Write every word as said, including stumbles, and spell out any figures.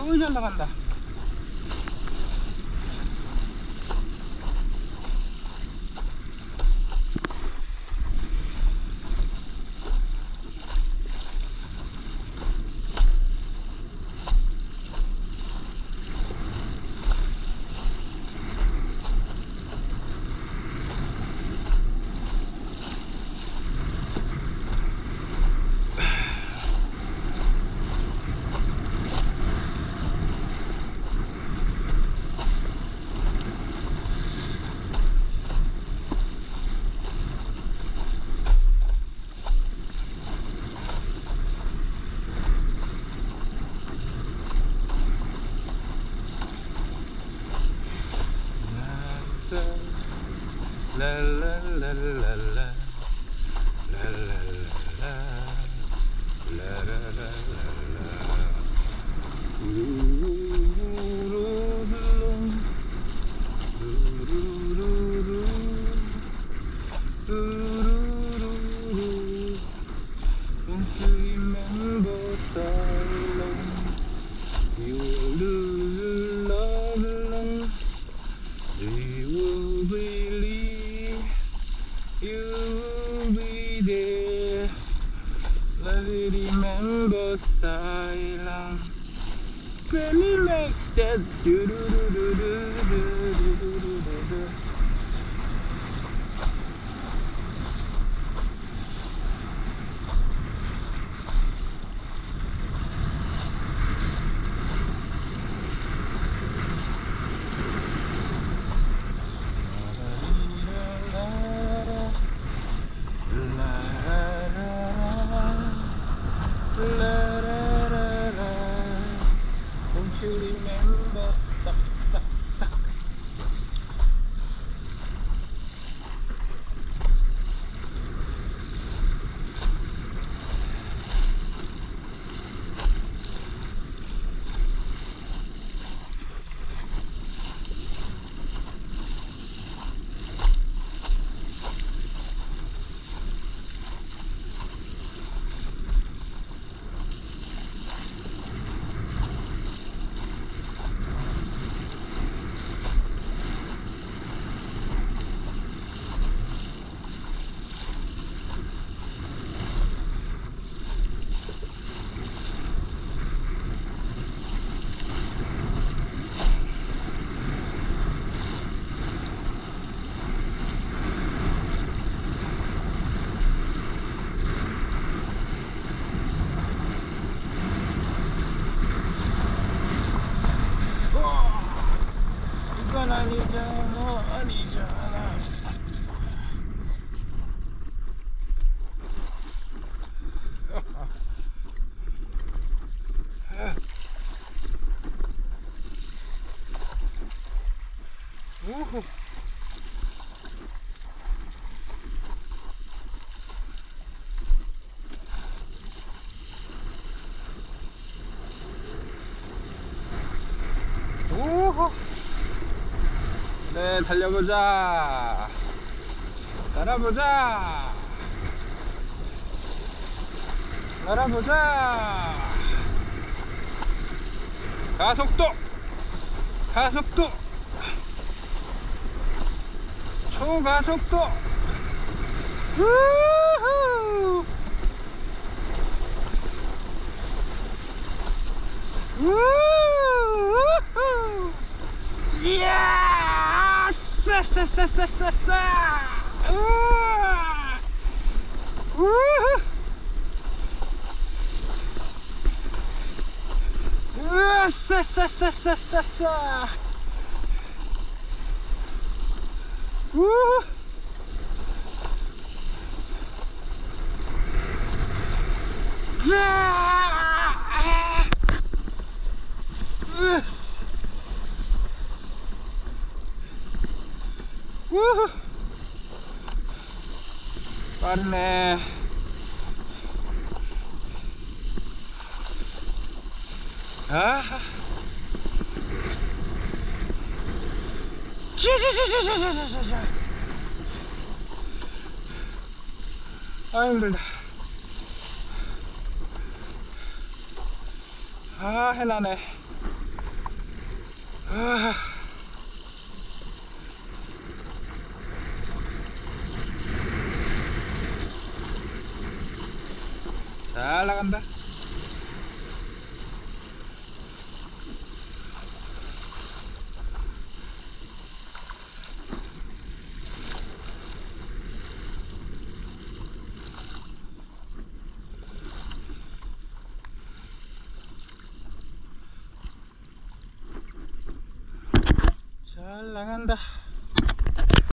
어이 잘 나간다. 랄랄랄랄라 랄랄랄라 랄랄랄라 우루루루루 우루루루루 우루루루루 Don't you remember silence You will love alone We will believe You will be there Let me remember silence Let me make that do do do do do do do do do do Don't you remember suck, suck, suck 이건 아니잖아 아니잖아 우후 우후 네 달려보자 날아보자 날아보자 가속도 가속도 초가속도 우후 우후 이야 싸싸싸싸싸싸 우후 우와 싸싸싸싸싸싸 우후 자 우후 빠르네 아하 자자자자자자자자 아 힘들다 아 해나네 아. 잘 나간다. 잘 나간다.